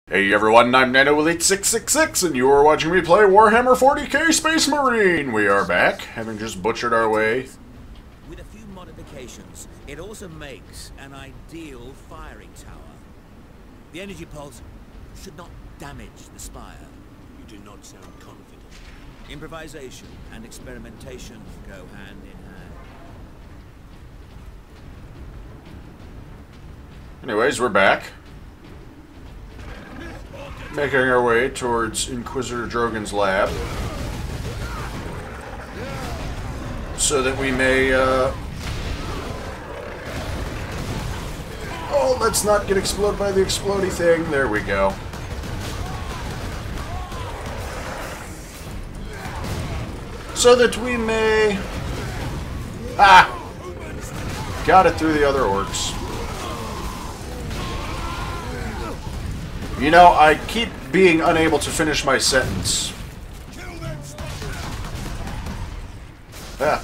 Hey everyone, I'm NanoElite666 and you are watching me play Warhammer 40K Space Marine. We are back, having just butchered our way. With a few modifications, it also makes an ideal firing tower. The energy pulse should not damage the spire. You do not sound confident. Improvisation and experimentation go hand in hand. Anyways, we're back. Making our way towards Inquisitor Drogan's lab. So that we may, oh, let's not get exploded by the explodey thing. There we go. So that we may... got it through the other orcs. You know, I keep being unable to finish my sentence. Ah.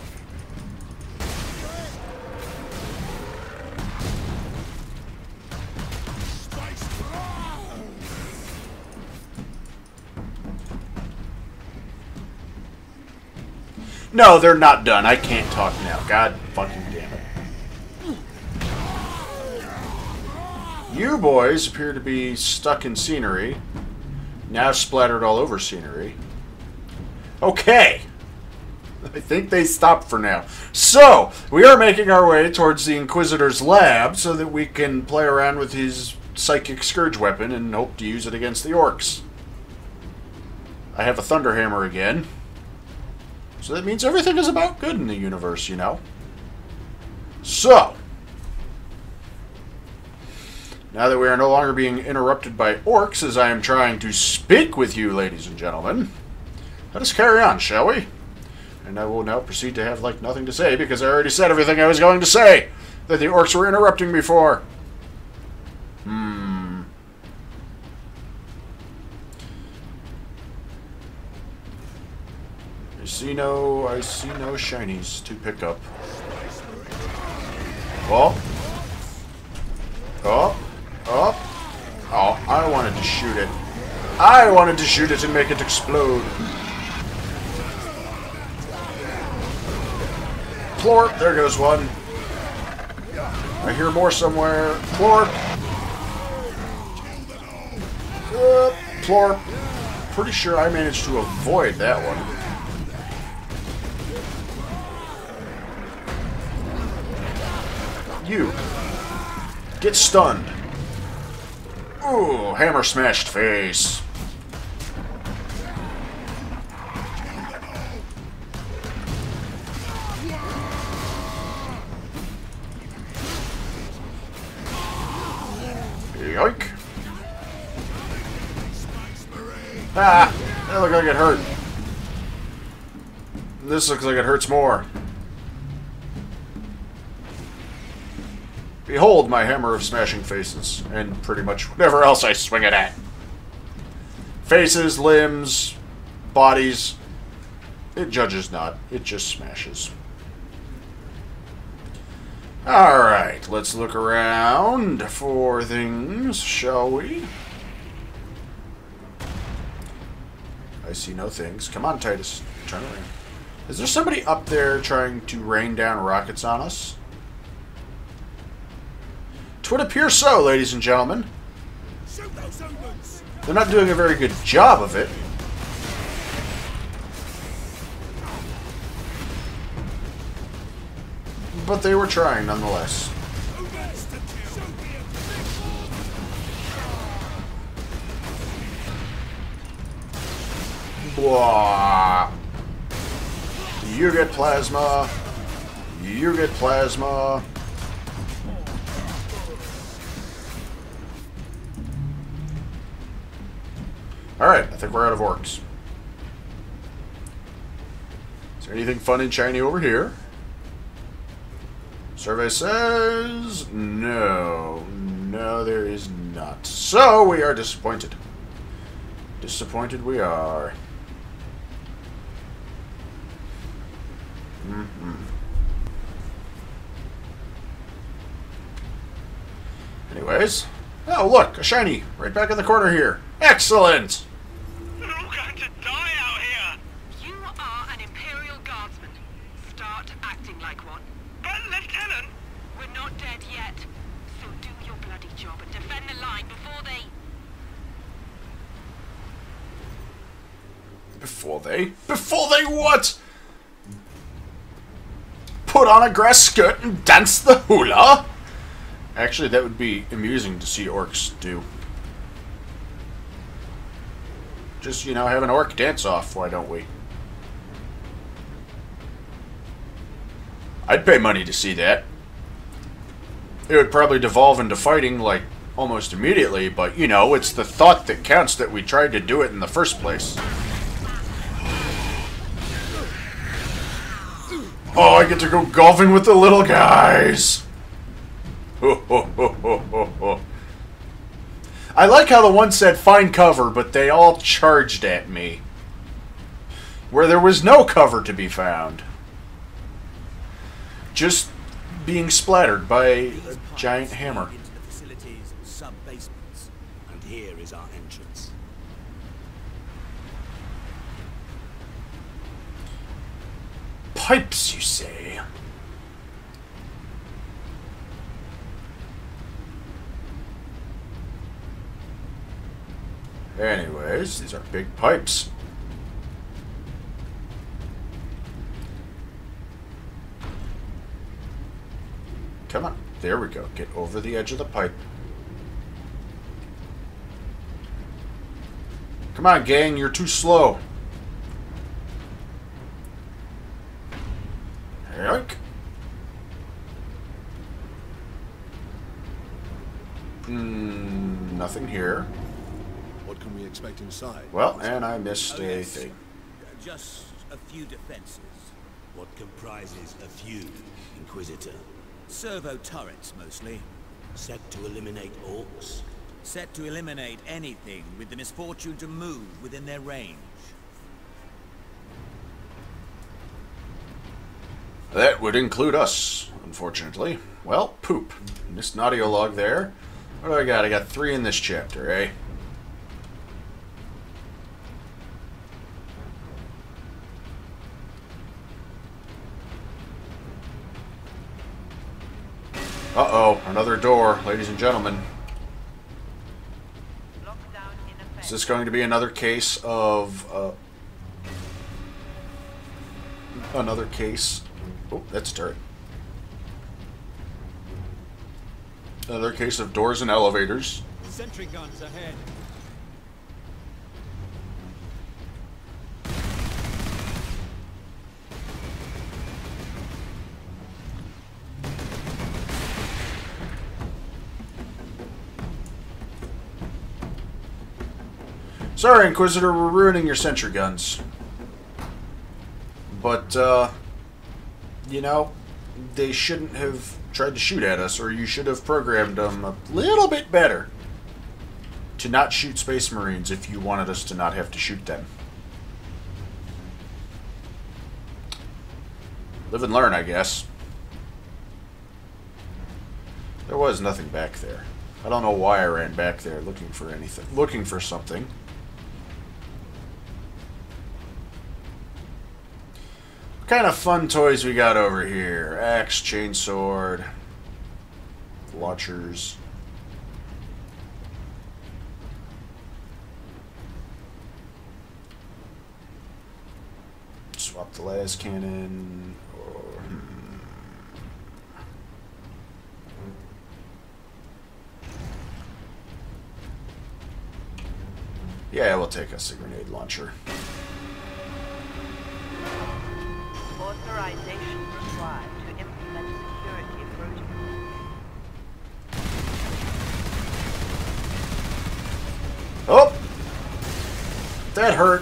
No, they're not done. I can't talk now. God fucking damn it. You boys appear to be stuck in scenery. Now splattered all over scenery. Okay. I think they stopped for now. So, we are making our way towards the Inquisitor's lab so that we can play around with his psychic scourge weapon and hope to use it against the orcs. I have a Thunderhammer again. So that means everything is about good in the universe, you know. So... now that we are no longer being interrupted by orcs as I am trying to speak with you, ladies and gentlemen, let us carry on, shall we? And I will now proceed to have, like, nothing to say, because I already said everything I was going to say that the orcs were interrupting me for. I see no shinies to pick up. Oh. Oh. Oh, I wanted to shoot it. I wanted to shoot it and make it explode. Plorp, there goes one. I hear more somewhere. Plorp. Plorp. Pretty sure I managed to avoid that one. You. Get stunned. Ooh, hammer smashed face. Yoink. Ah, that looked like it hurt. This looks like it hurts more. Behold my hammer of smashing faces, and pretty much whatever else I swing it at. Faces, limbs, bodies. It judges not. It just smashes. Alright, let's look around for things, shall we? I see no things. Come on, Titus. Turn around. Is there somebody up there trying to rain down rockets on us? 'Twould appear so, ladies and gentlemen. They're not doing a very good job of it. But they were trying nonetheless. Blah. You get plasma. You get plasma. Alright, I think we're out of orcs. Is there anything fun and shiny over here? Survey says... no. No, there is not. So, we are disappointed. Disappointed we are. Anyways, Oh, look, a shiny right back in the corner here. Excellent! We're all going to die out here! You are an Imperial Guardsman. Start acting like one. But, Lieutenant! We're not dead yet. So do your bloody job and defend the line before they... Before they what? Put on a grass skirt and dance the hula? Actually, that would be amusing to see orcs do. Just, you know, have an orc dance off, why don't we? I'd pay money to see that. It would probably devolve into fighting, like, almost immediately, but, you know, it's the thought that counts that we tried to do it in the first place. Oh, I get to go golfing with the little guys! I like how the one said find cover, but they all charged at me. Where there was no cover to be found. Just being splattered by a giant hammer. Into the facility's sub-basements. And here is our entrance. Pipes, you say? Anyways, these are big pipes. Come on. There we go. Get over the edge of the pipe. Come on, gang. You're too slow. Yoink. Nothing here. What can we expect inside? Well, and I missed Oh, a yes. thing. Just a few defenses. What comprises a few, Inquisitor? Servo turrets, mostly. Set to eliminate orcs? Set to eliminate anything with the misfortune to move within their range. That would include us, unfortunately. Well, poop. Missed an audio log there. What do I got? I got 3 in this chapter, eh? Uh-oh, another door, ladies and gentlemen. Is this going to be another case of, another case... Oh, that's a turret. Another case of doors and elevators. Sentry guns ahead. Sorry, Inquisitor, we're ruining your sentry guns. But, you know, they shouldn't have tried to shoot at us, or you should have programmed them a little bit better to not shoot Space Marines if you wanted us to not have to shoot them. Live and learn, I guess. There was nothing back there. I don't know why I ran back there looking for anything, looking for something. What kind of fun toys we got over here? Axe, chainsword, launchers. Swap the las cannon. Or, yeah, we'll take us a grenade launcher. Authorization required to implement security protocol. Oh! That hurt.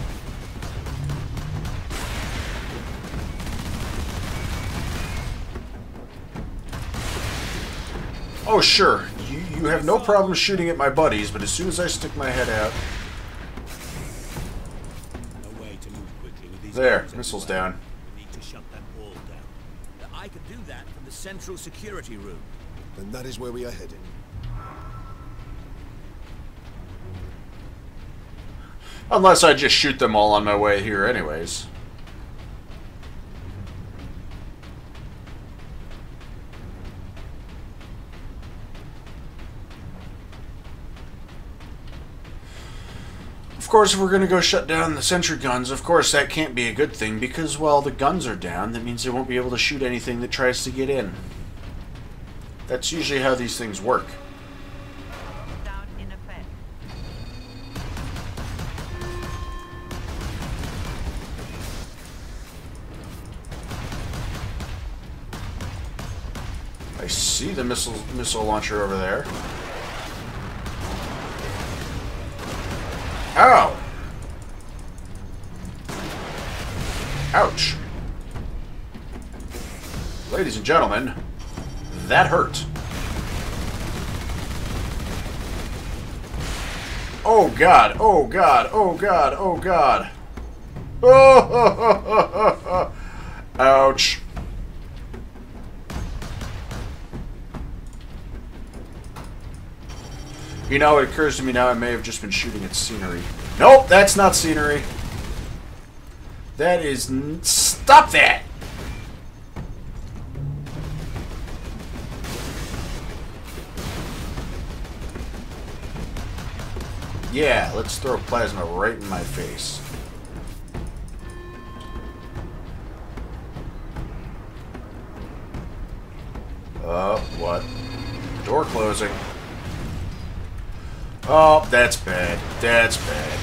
Oh, sure. You have no problem shooting at my buddies, but as soon as I stick my head out... No way to move quickly with these There, guns missiles everywhere. down. We need to shut that wall down. I could do that from the central security room. Then that is where we are heading. Unless I just shoot them all on my way here anyways. Of course, if we're going to go shut down the sentry guns, of course that can't be a good thing because, well, the guns are down. That means they won't be able to shoot anything that tries to get in. That's usually how these things work. Down in effect. I see the missile launcher over there. Ow! Ouch. Ladies and gentlemen, that hurt. Oh God, oh God, oh God, oh God. Oh, ouch. You know, it occurs to me now I may have just been shooting at scenery. Nope, that's not scenery. That is... Stop that! Yeah, let's throw plasma right in my face. What? Door closing. Oh, that's bad. That's bad.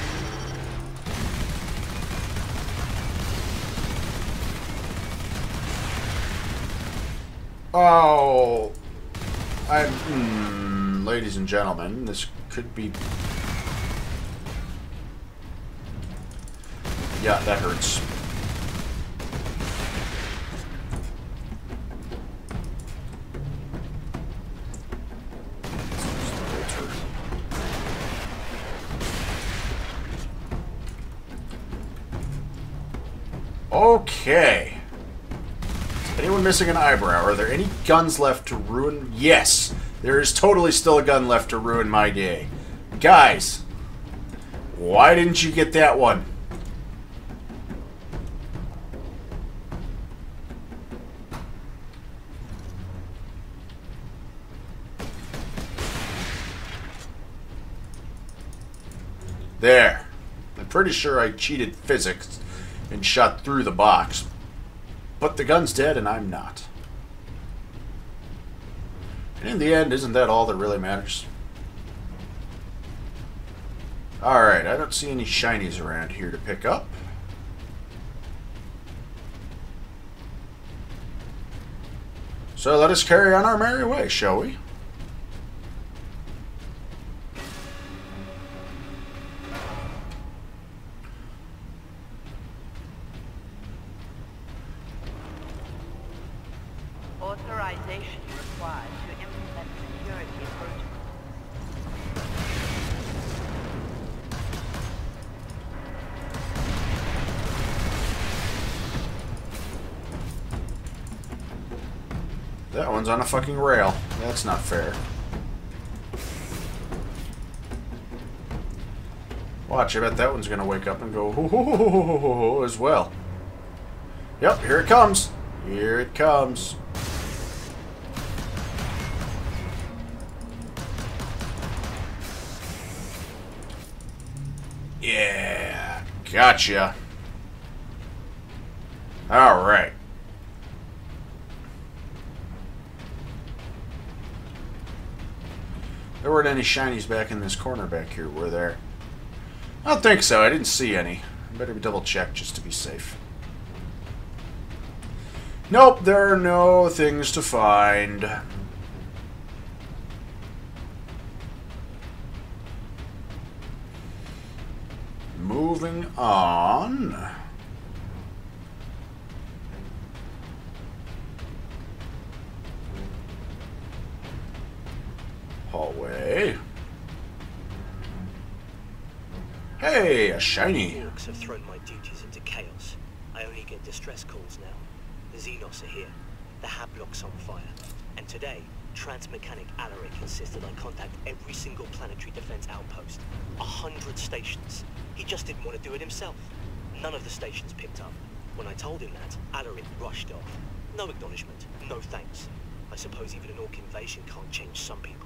Oh, ladies and gentlemen, this could be... Yeah, that hurts. Okay. Is anyone missing an eyebrow? Are there any guns left to ruin? Yes! There is totally still a gun left to ruin my day. Guys! Why didn't you get that one? There. I'm pretty sure I cheated physics and shot through the box. But the gun's dead and I'm not. And in the end, isn't that all that really matters? Alright, I don't see any shinies around here to pick up. So let us carry on our merry way, shall we? Authorization required to implement security protocols. That one's on a fucking rail. That's not fair. Watch, I bet that one's gonna wake up and go ho ho ho ho ho ho ho as well. Yep, here it comes. Here it comes. Yeah, gotcha. All right. There weren't any shinies back in this corner back here, were there? I don't think so. I didn't see any. I better double check just to be safe. Nope, there are no things to find. Moving on. Hallway. Hey, a shiny. Orcs have thrown my duties into chaos. I only get distress calls now. The Xenos are here. The Hablock's on fire. And today, Transmechanic Alaric insisted I contact every single planetary defense outpost. 100 stations. He just didn't want to do it himself. None of the stations picked up. When I told him that, Alarin rushed off. No acknowledgement, no thanks. I suppose even an orc invasion can't change some people.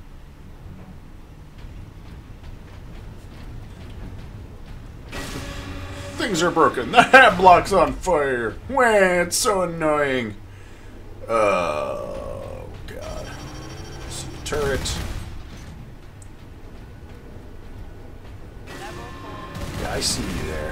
Things are broken. The hat block's on fire. Wah, it's so annoying. Oh, God. See the turret. Yeah, I see you there.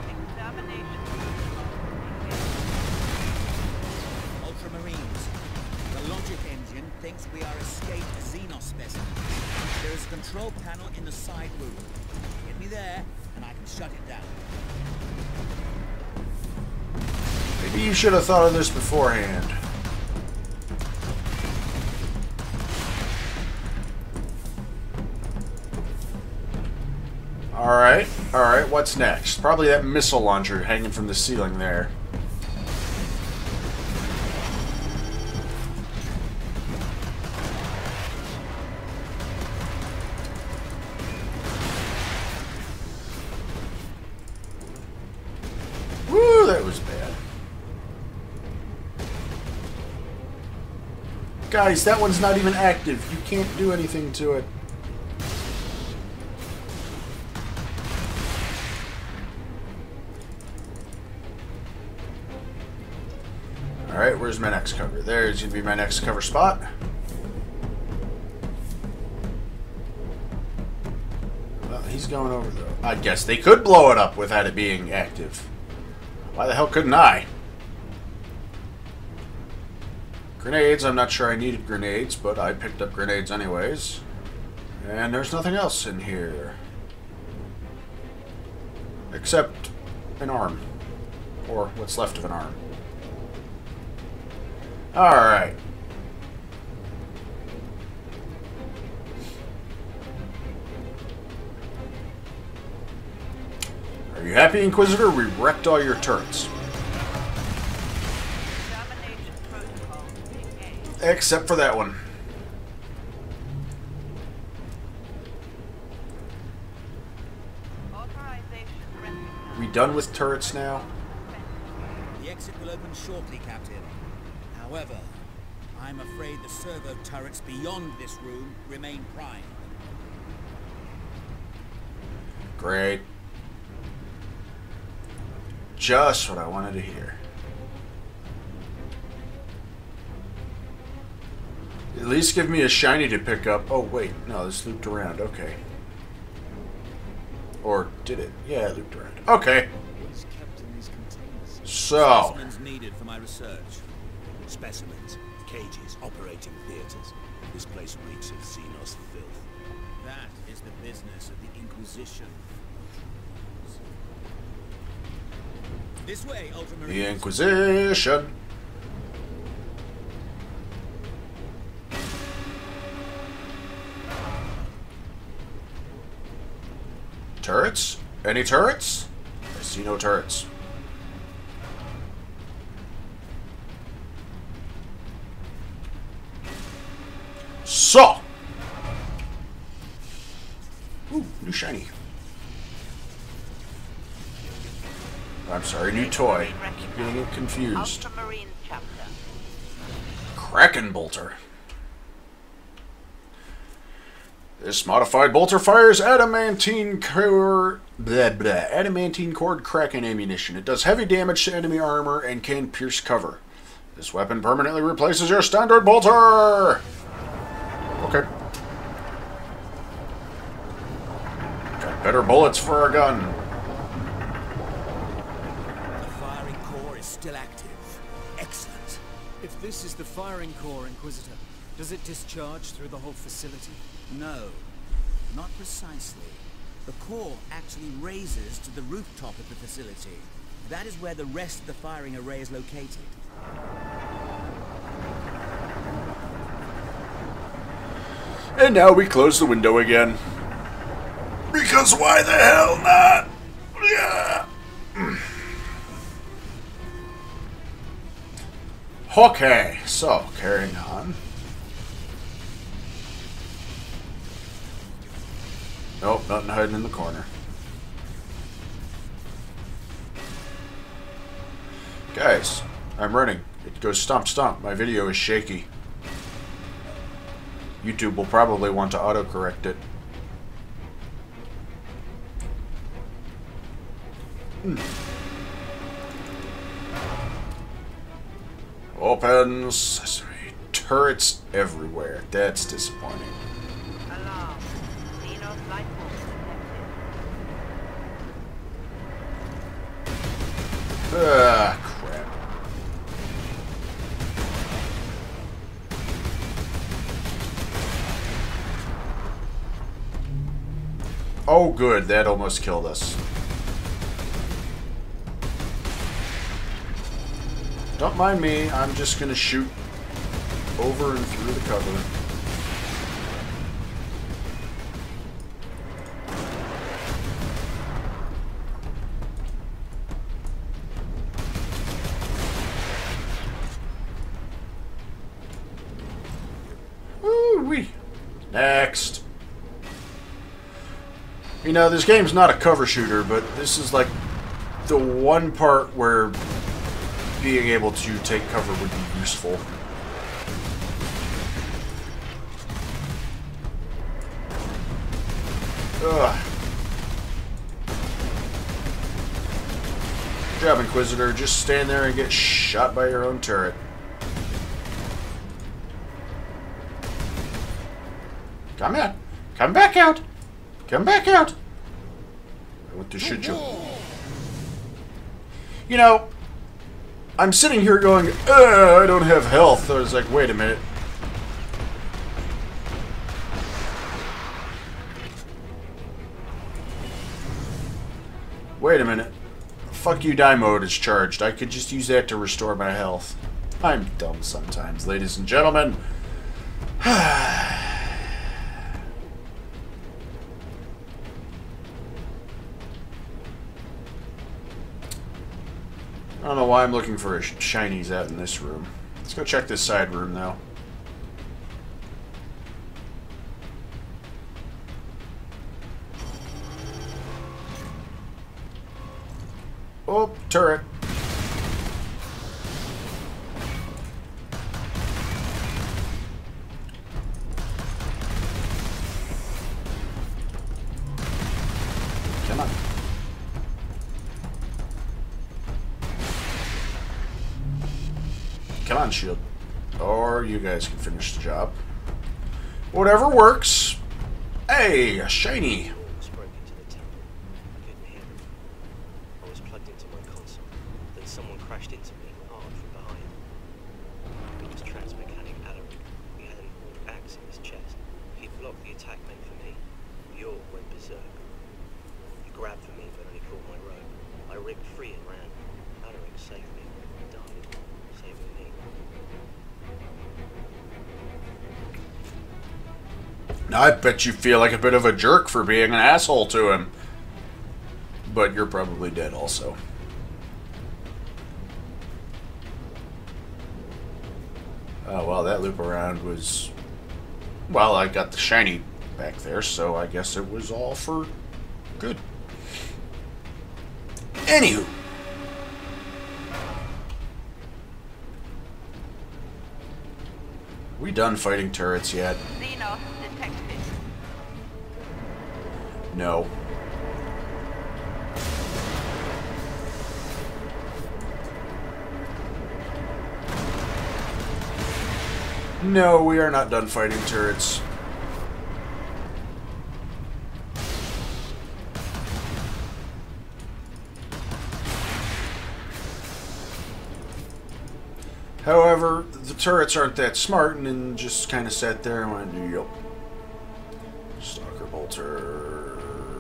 Ultramarines, the logic engine thinks we are escaped Xenos specimens. There is a control panel in the side room. Get me there, and I can shut it down. Maybe you should have thought of this beforehand. Alright, what's next? Probably that missile launcher hanging from the ceiling there. Woo, that was bad. Guys, that one's not even active. You can't do anything to it. Alright, where's my next cover? There's going to be my next cover spot. Well, he's going over though. I guess they could blow it up without it being active. Why the hell couldn't I? Grenades, I'm not sure I needed grenades, but I picked up grenades anyways. And there's nothing else in here. Except an arm. Or what's left of an arm. Alright. Are you happy, Inquisitor? We wrecked all your turrets. Except for that one. We done with turrets now? The exit will open shortly, Captain. However, I'm afraid the servo turrets beyond this room remain primed. Great. Just what I wanted to hear. At least give me a shiny to pick up. Oh, wait. No, this looped around. Okay. Or did it? Yeah, it looped around. Okay. So. Specimens needed for my research. Specimens, cages, operating theaters. This place reeks of Xenos filth. That is the business of the Inquisition. This way, Ultramarines. The Inquisition. Turrets? Any turrets? I see no turrets. So! Ooh, new shiny. I'm sorry, new toy. Keep getting it confused. Ultramarine chapter. Kraken Bolter. This modified bolter fires adamantine core adamantine cord Kraken ammunition. It does heavy damage to enemy armor and can pierce cover. This weapon permanently replaces your standard bolter. Okay. Got better bullets for our gun. The firing core is still active. Excellent. If this is the firing core, Inquisitor, does it discharge through the whole facility? No, not precisely. The core actually raises to the rooftop of the facility. That is where the rest of the firing array is located. And now we close the window again. Because why the hell not? Yeah. Okay, so carrying on. Nope, nothing hiding in the corner. Guys, I'm running. It goes stomp stomp. My video is shaky. YouTube will probably want to autocorrect it. Open sesame. Turrets everywhere. That's disappointing. Alarm. Xenos life force detected. Ah, crap. Oh, good. That almost killed us. Don't mind me. I'm just going to shoot over and through the cover. Woo-wee. Next. You know, this game's not a cover shooter, but this is like the one part where being able to take cover would be useful. Ugh. Good job, Inquisitor. Just stand there and get shot by your own turret. Come in. Come back out. Come back out. I want to shoot you. You know, I'm sitting here going, I don't have health. I was like, wait a minute. Wait a minute. Fuck you, die mode is charged. I could just use that to restore my health. I'm dumb sometimes, ladies and gentlemen. I don't know why I'm looking for shinies out in this room. Let's go check this side room, though. Oh, turret. Come on. Come on, shield. Or you guys can finish the job. Whatever works. Hey, a shiny. Broke into the temple. I couldn't hear him. I was plugged into my console. Then someone crashed into me hard from behind. It was trans-mechanic Alaric. He had an axe in his chest. He blocked the attack meant for me. We all went berserk. He grabbed for me but only caught my robe. I ripped free and ran. Alaric saved me. Died. Saving me. I bet you feel like a bit of a jerk for being an asshole to him. But you're probably dead also. Oh, well, that loop around was... Well, I got the shiny back there, so I guess it was all for good. Anywho. We done fighting turrets yet? Xenos detected. No. No, we are not done fighting turrets. However, the turrets aren't that smart and just kind of sat there and went, yup. Stalker bolter.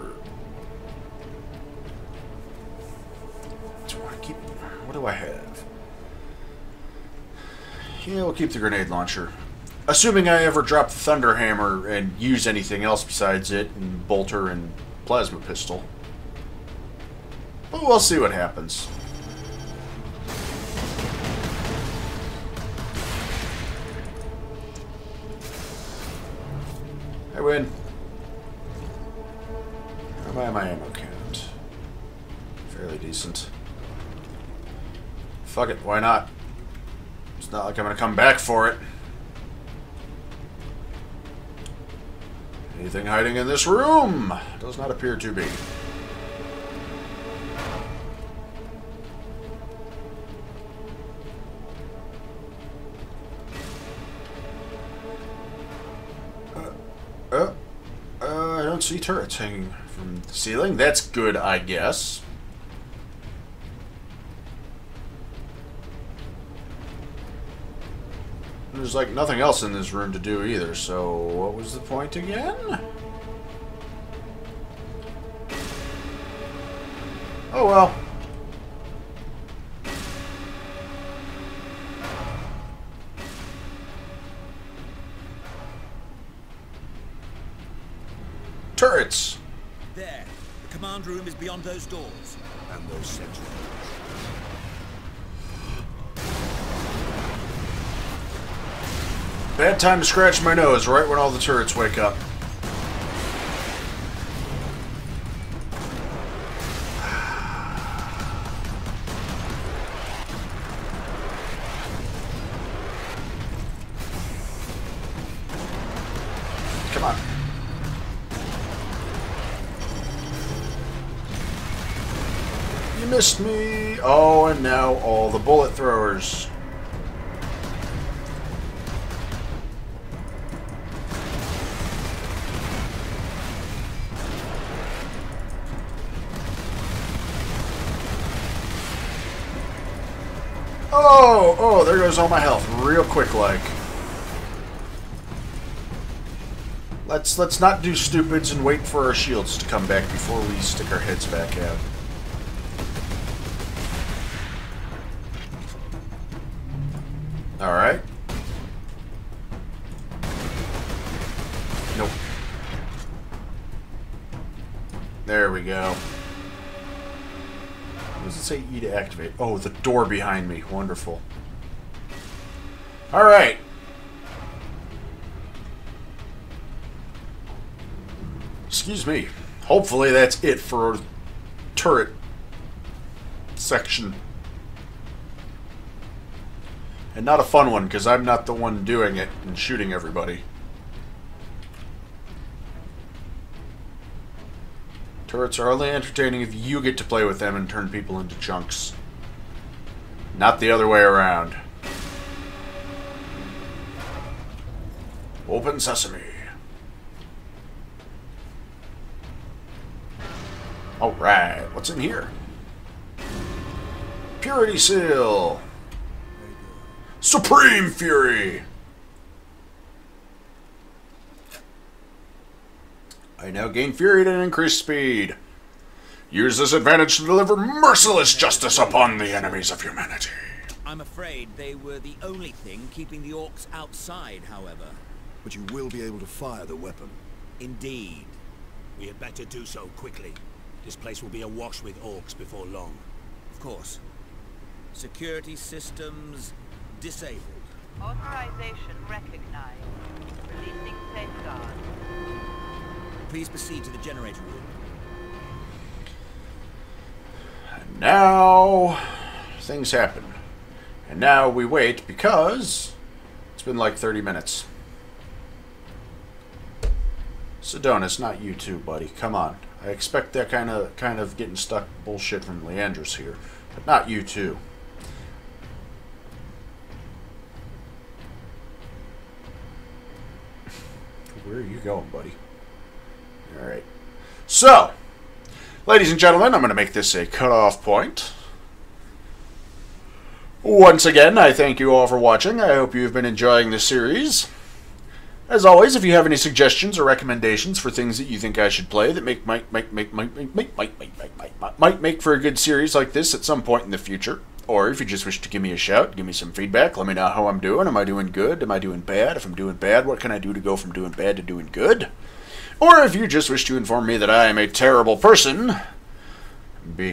Do I keep... What do I have? Yeah, we'll keep the grenade launcher. Assuming I ever drop the Thunder Hammer and use anything else besides it, and bolter and plasma pistol. But we'll see what happens. I win. How am I my ammo count? Fairly decent. Fuck it, why not? It's not like I'm gonna come back for it. Anything hiding in this room? Does not appear to be. I don't see turrets hanging from the ceiling. That's good, I guess. There's like nothing else in this room to do either, so what was the point again? Oh well. Turrets! There. The command room is beyond those doors. And those sentries. Bad time to scratch my nose right when all the turrets wake up. Come on. You missed me. Oh, and now all the bullet throwers. Oh, there goes all my health real quick like. Let's not do stupids and wait for our shields to come back before we stick our heads back out. Alright. Nope. There we go. What does it say E to activate? Oh, the door behind me. Wonderful. Alright. Excuse me. Hopefully that's it for turret section. And not a fun one, because I'm not the one doing it and shooting everybody. Turrets are only entertaining if you get to play with them and turn people into chunks. Not the other way around. Open sesame. Alright, what's in here? Purity Seal. Supreme Fury. I now gain Fury at an increased speed. Use this advantage to deliver merciless justice upon the enemies of humanity. I'm afraid they were the only thing keeping the orcs outside, however. But you will be able to fire the weapon. Indeed. We had better do so quickly. This place will be awash with orcs before long. Of course. Security systems disabled. Authorization recognized. Releasing safeguard. Please proceed to the generator room. And now things happen. And now we wait because it's been like 30 minutes. Sedonis, not you too, buddy. Come on. I expect that kind of getting stuck bullshit from Leandros here, but not you too. Where are you going, buddy? Alright. So, ladies and gentlemen, I'm going to make this a cutoff point. Once again, I thank you all for watching. I hope you've been enjoying this series. As always, if you have any suggestions or recommendations for things that you think I should play that might make for a good series like this at some point in the future, or if you just wish to give me a shout, give me some feedback, let me know how I'm doing. Am I doing good? Am I doing bad? If I'm doing bad, what can I do to go from doing bad to doing good? Or if you just wish to inform me that I am a terrible person,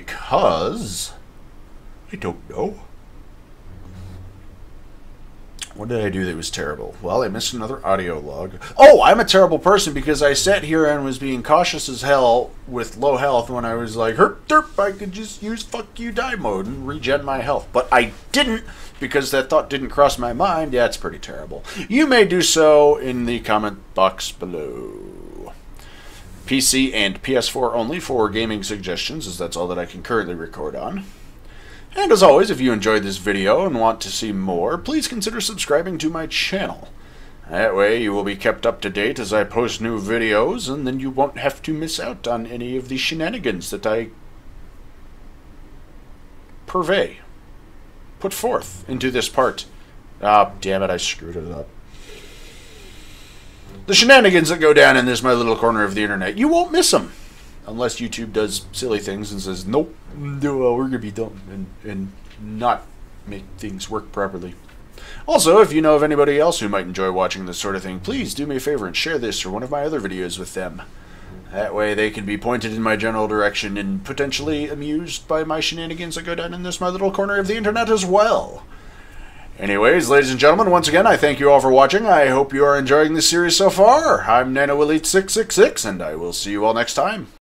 because I don't know. What did I do that was terrible? Well, I missed another audio log. Oh, I'm a terrible person because I sat here and was being cautious as hell with low health when I was like, herp derp, I could just use fuck you die mode and regen my health. But I didn't because that thought didn't cross my mind. Yeah, it's pretty terrible. You may do so in the comment box below. PC and PS4 only for gaming suggestions, as that's all that I can currently record on. And as always, if you enjoyed this video and want to see more, please consider subscribing to my channel. That way you will be kept up to date as I post new videos, and then you won't have to miss out on any of the shenanigans that I put forth into this part. Ah, damn it, I screwed it up. The shenanigans that go down in this my little corner of the internet, you won't miss them. Unless YouTube does silly things and says, nope, no, we're going to be dumb and not make things work properly. Also, if you know of anybody else who might enjoy watching this sort of thing, please do me a favor and share this or one of my other videos with them. That way they can be pointed in my general direction and potentially amused by my shenanigans that go down in this my little corner of the internet as well. Anyways, ladies and gentlemen, once again, I thank you all for watching. I hope you are enjoying this series so far. I'm NanoElite666, and I will see you all next time.